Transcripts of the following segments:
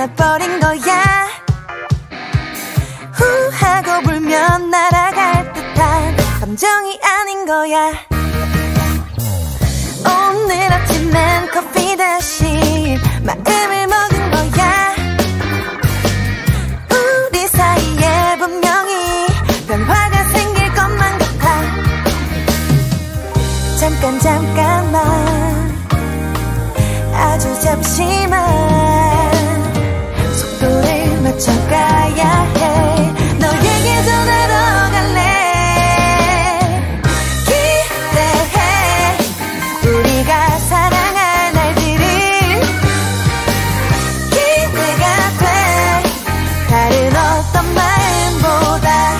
떠나버린 거야. 후 하고 불면 날아갈 듯한 감정이 아닌 거야. 오늘 아침엔 커피 대신 마음을 먹은 거야. 우리 사이에 분명히 변화가 생길 것만 같아. 잠깐만 아주 잠시만 속도를 맞춰가야 해. 너에게 전화로 갈래. 기대해 우리가 사랑할 날들을. 기대가 돼 다른 어떤 마음보다.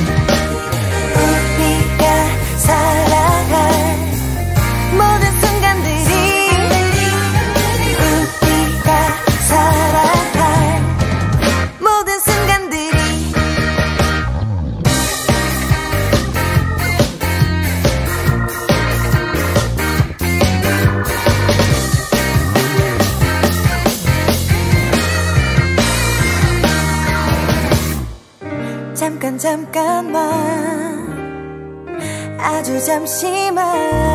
우리가 사랑할 모든 순간들이. 우리가 사랑할 모든 순간들이. 잠깐만 아주 잠시만